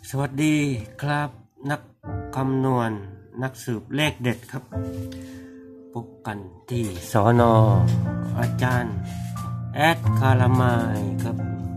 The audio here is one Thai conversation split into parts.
สวัสดีครับนักคำนวณนักสืบเลขเด็ดครับพบกันที่สน.อาจารย์แอดคารามายครับ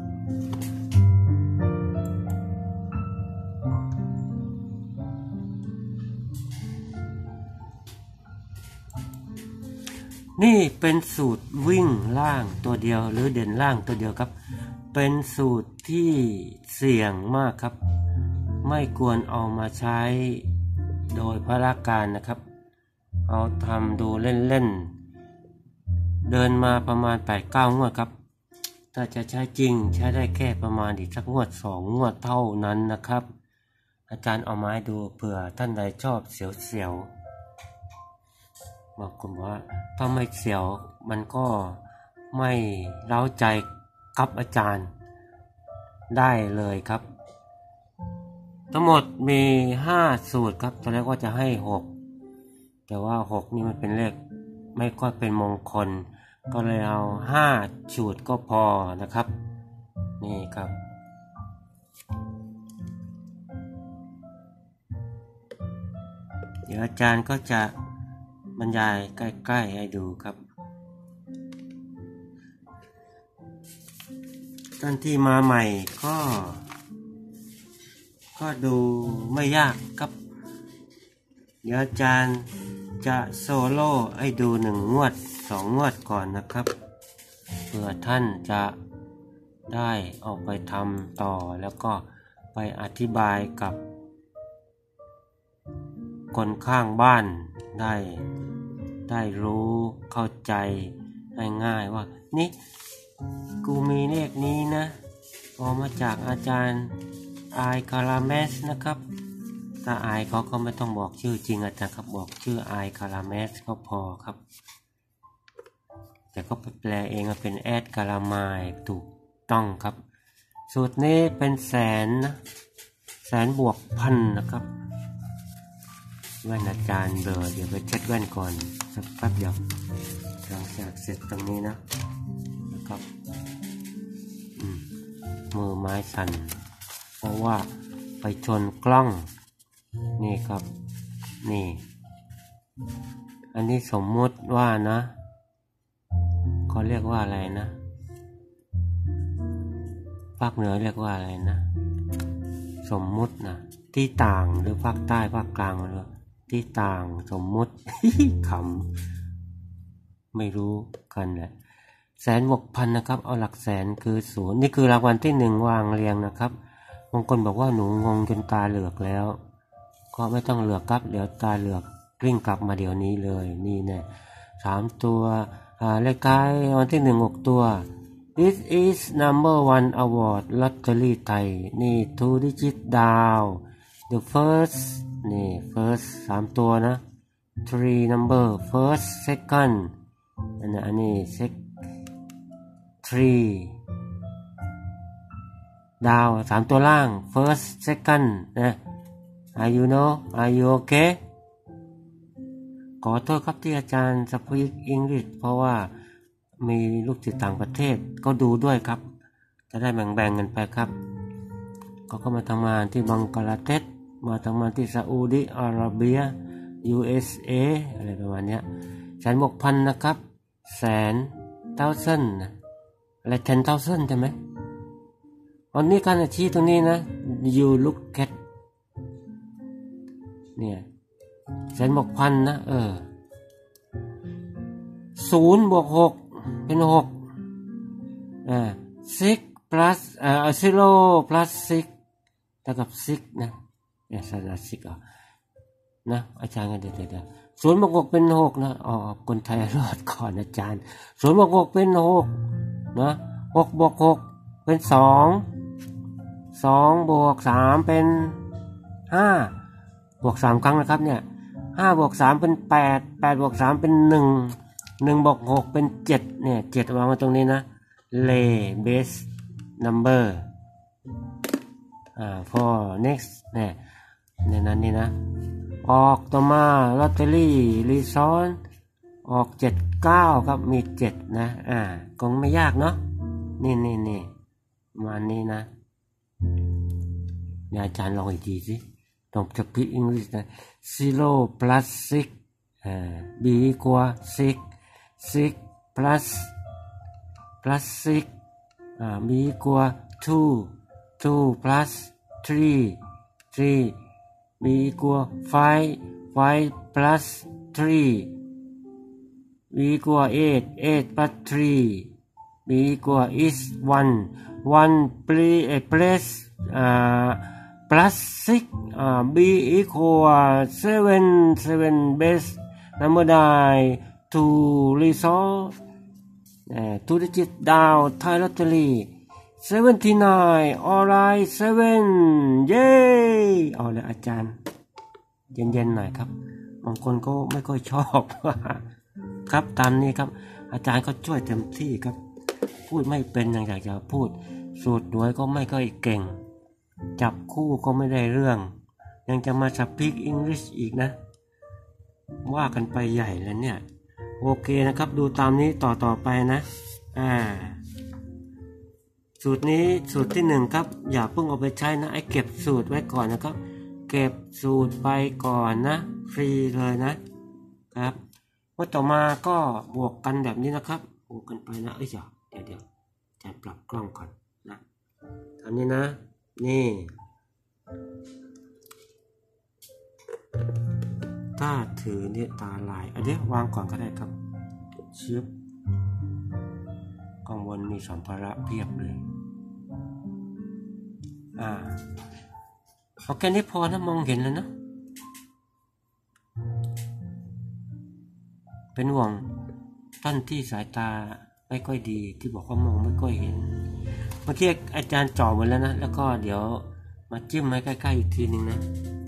นี่เป็นสูตรวิ่งล่างตัวเดียวหรือเด่นล่างตัวเดียวครับเป็นสูตรที่เสี่ยงมากครับไม่ควรเอามาใช้โดยพละการนะครับเอาทำดูเล่นๆเดินมาประมาณ 8-9 งวดครับถ้าจะใช้จริงใช้ได้แค่ประมาณอีกสักงวด2 งวดเท่านั้นนะครับอาจารย์เอามาให้ดูเผื่อท่านใดชอบเสียวๆบางคนว่าถ้าไม่เสียวมันก็ไม่เร้าใจครับอาจารย์ได้เลยครับทั้งหมดมี5สูตรครับตอนแรกว่าจะให้6แต่ว่า6นี่มันเป็นเลขไม่ค่อยเป็นมงคลก็เลยเอา5สูตรก็พอนะครับนี่ครับเดี๋ยวอาจารย์ก็จะบรรยายใกล้ๆให้ดูครับท่านที่มาใหม่ก็ดูไม่ยากครับเดี๋ยวอาจารย์จะโซโล่ให้ดู1 งวด 2 งวดก่อนนะครับเพื่อท่านจะได้เอาไปทำต่อแล้วก็ไปอธิบายกับคนข้างบ้านได้รู้เข้าใจง่ายๆว่านี่กูมีเลขนี้นะออกมาจากอาจารย์ไอคาราเมสนะครับถ้าไอเขาก็ไม่ต้องบอกชื่อจริงอาจารย์ครับบอกชื่อไอคาราเมสก็พอครับแต่ก็แปลเองเป็นแอดคารามายถูกต้องครับสูตรนี้เป็นแสนนะแสนบวกพันนะครับแว่นอาจารย์เบลอเดี๋ยวไปเช็ดแว่นก่อนสักแป๊บเดียวหลังจากเสร็จตรงนี้นะครับมือไม้สั่นเพราะว่าไปชนกล้องนี่ครับนี่อันนี้สมมุติว่านะเขาเรียกว่าอะไรนะภาคเหนือเรียกว่าอะไรนะสมมุตินะที่ต่างหรือภาคใต้ภาคกลางหรือที่ต่างสมมุติ ขำไม่รู้กันแหละแสนบวกพันนะครับเอาหลักแสนคือ0นี่คือรางวัลที่1วางเรียงนะครับบางคนบอกว่าหนูงงจนตาเหลือกแล้วก็ไม่ต้องเหลือกครับเดี๋ยวตาเหลือกกลิ้งกลับมาเดี๋ยวนี้เลยนี่แน่3ตัวเลขท้ายวันที่1 6ตัว This is number 1 award lottery ไทยนี่ 2 digit down the first นี่ first 3 ตัวนะ 3 number first second อันนี้ 3 ดาว3 ตัวล่าง first second นะ Are you okay ขอโทษครับที่อาจารย์ speak English เพราะว่ามีลูกศิษย์ต่างประเทศก็ดูด้วยครับจะได้แบ่งกันไปครับก็มาทำงานที่บังกลาเทศมาทำงานที่ซาอุดิอาระเบีย USA อะไรประมาณนี้แสนบวกพันนะครับแสนthousandอะไร10,000ใช่ไหมวันนี้การชี้ตรงนี้นะ you look at เนี่ยแสนบวกพันนะ0 บวก 6เป็น66 plus 0 plus 6เท่ากับ6นะสาระ6นะอาจารย์ก็เดี๋ยว0 บวก 6เป็น6นะคนไทยรอดก่อนอาจารย์0 บวก 6เป็น6นะ6 บวก 6เป็น2 บวก 3เป็น5บวก 3 ครั้งนะครับเนี่ย5 บวก 3เป็น8 8 บวก 3เป็น1 บวก 6เป็น7เนี่ย7วางไว้ตรงนี้นะ lay base number for next เนี่ยในนั้นนี่นะออกต่อมาลอตเตอรี่รีซอนออก79ครับมี7นะคงไม่ยากเนาะนี่มานี้นะเนี่ยอาจารย์ลองอีกทีสิลองจะพิกอังกฤษนะ zero plus 6 b equal 6 6 plus 6 b equal 2 2 plus 3 3 b equal 5 5 plus 3 b equal 8 8 plus 3 b equal is 1 1 plus plus 6 b equal 7 7 base number die to resolve to digit down Thai lottery 79 alright 7 เย้เอาเลยอาจารย์เย็นๆหน่อยครับบางคนก็ไม่ค่อยชอบครับตามนี้ครับอาจารย์ก็ช่วยเต็มที่ครับพูดไม่เป็นอย่างอยากจะพูดสูตรหน่วยก็ไม่ค่อยเก่งจับคู่ก็ไม่ได้เรื่องยังจะมาสปีกอังกฤษอีกนะว่ากันไปใหญ่แล้วเนี่ยโอเคนะครับดูตามนี้ต่อไปนะสูตรนี้สูตรที่1ครับอย่าเพิ่งเอาไปใช้นะไอ้เก็บสูตรไว้ก่อนนะครับเก็บสูตรไปก่อนนะฟรีเลยนะครับว่าต่อมาก็บวกกันแบบนี้นะครับบวกกันไปนะเดี๋ยวจะปรับกล้องก่อนนะทำนี้นะนี่ถ้าถือเนี่ยตาลายเดี๋ยววางก่อนก็ได้ครับชิบข้างบนมีสัมภาระเพียบเลยเอาแค่นี้พอนะมองเห็นแล้วนะเป็นห่วงท่านที่สายตาไม่ค่อยดีที่บอกว่ามองไม่ค่อยเห็นเมื่อกี้อาจารย์จ่อหมดแล้วนะแล้วก็เดี๋ยวมาจิ้มให้ใกล้ๆอีกทีนึงนะ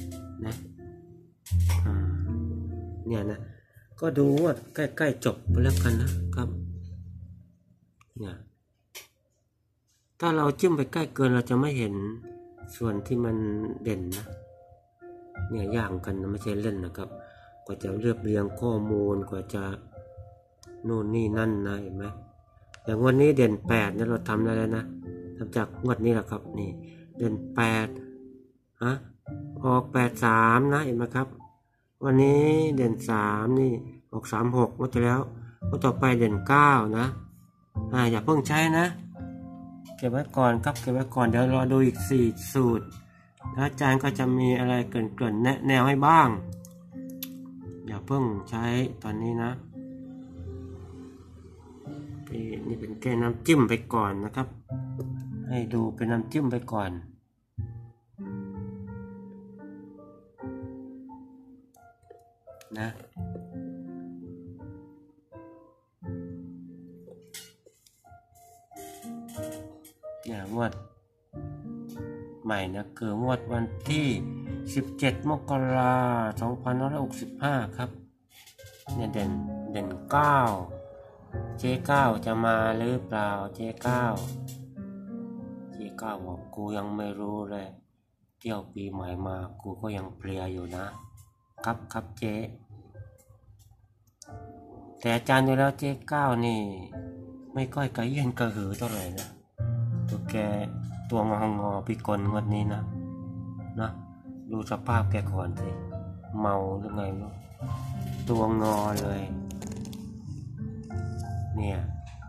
เนี่ยนะก็ดูว่าใกล้ๆจบไปแล้วกันนะครับเนี่ยถ้าเราจิ้มไปใกล้เกินเราจะไม่เห็นส่วนที่มันเด่นนะเนี่ยย่างกันนะไม่ใช่เล่นนะครับกว่าจะเรียบเรียงข้อมูลกว่าจะนู่นนี่นั่นนะเห็นไหมอย่างวันนี้เด่น8นะเราทำได้แล้วนะทำจากงวดนี้แหละครับนี่เด่น8ออก83นะเห็นไหมครับวันนี้เด่น3นี่ออก36งวดที่แล้วงวดต่อไปเด่น9นะอย่าเพิ่งใช้นะเก็บไว้ก่อนครับเก็บไว้ก่อนเดี๋ยวรอดูอีก4สูตรแล้วอาจารย์ก็จะมีอะไรเกริ่นแนะแนวให้บ้างอย่าเพิ่งใช้ตอนนี้นะนี่เป็นแค่น้ำจิ้มไปก่อนนะครับให้ดูเป็นน้ำจิ้มไปก่อนนะเนี่ยงวดใหม่นะคืองวดวันที่17 มกราคม 2565ครับเนี่ยเด่น9 J9 จะมาหรือเปล่า J9 บอกกูยังไม่รู้เลยเที่ยวปีใหม่มากูก็ยังเพลียอยู่นะครับเจ๊แต่อาจารย์ดูแล้ว J9 นี่ไม่ค่อยกระเย็นกระหือเท่าไหร่นะตัวแกตัวงอพิกลงวดนี้นะดูสภาพแกก่อนสิเมาหรือไงลูกตัวงอเลยเนี่ย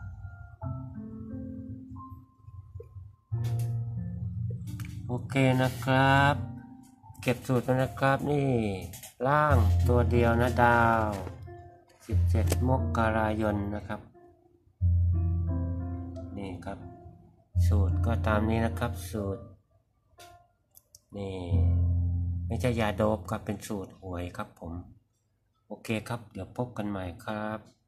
โอเคนะครับเก็บสูตรมานะครับนี่ล่างตัวเดียวนะดาว17 มกราคมนะครับนี่ครับสูตรก็ตามนี้นะครับสูตรนี่ไม่ใช่ยาโดปครับเป็นสูตรหวยครับผมโอเคครับเดี๋ยวพบกันใหม่ครับ